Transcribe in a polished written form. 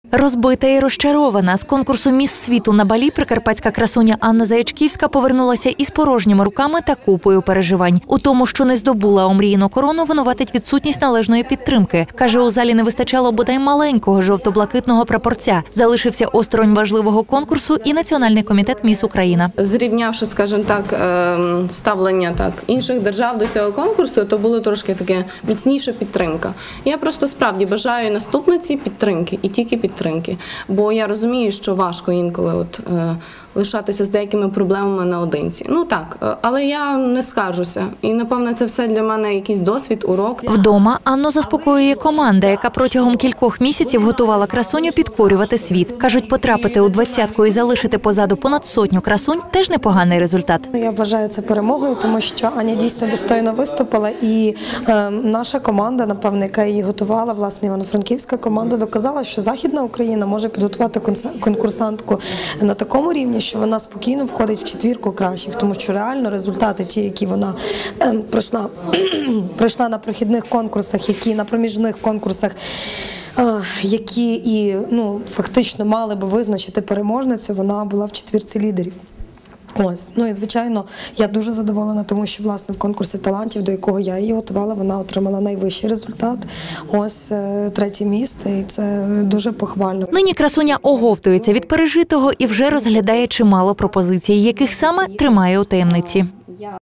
Розбита і розчарована з конкурсу «Міс світу» на Балі прикарпатська красуня Анна Заячківська повернулася із порожніми руками та купою переживань. У тому, що не здобула омріяну корону, винуватить відсутність належної підтримки. Каже, у залі не вистачало бодай маленького жовто-блакитного прапорця. Залишився осторонь важливого конкурсу і Національний комітет «Міс Україна». Зрівнявши, скажімо так, ставлення інших держав до цього конкурсу, то була трошки така міцніша підтримка. Я просто справді бажаю наступниці підтримки і тільки підтримки. Бо я розумію, що важко інколи лишатися з деякими проблемами наодинці. Ну так, але я не скаржуся. І, напевно, це все для мене якийсь досвід, урок. Вдома Анну заспокоює команда, яка протягом кількох місяців готувала красуню підкорювати світ. Кажуть, потрапити у 20-ку і залишити позаду понад сотню красунь – теж непоганий результат. Я вважаю це перемогою, тому що Аня дійсно достойно виступила. І наша команда, напевно, яка її готувала, власне, івано-франківська команда, доказала, що Західна Україна може підготувати конкурсантку на такому рівні, що вона спокійно входить в четвірку кращих, тому що реально результати ті, які вона пройшла на прохідних конкурсах, які на проміжних конкурсах, які і фактично мали би визначити переможницю, вона була в четвірці лідерів. Ось. Ну і, звичайно, я дуже задоволена, тому що, власне, в конкурсі талантів, до якого я її готувала, вона отримала найвищий результат. Ось 3-е місце, і це дуже похвально. Нині красуня оговтується від пережитого і вже розглядає чимало пропозицій, яких саме тримає у таємниці.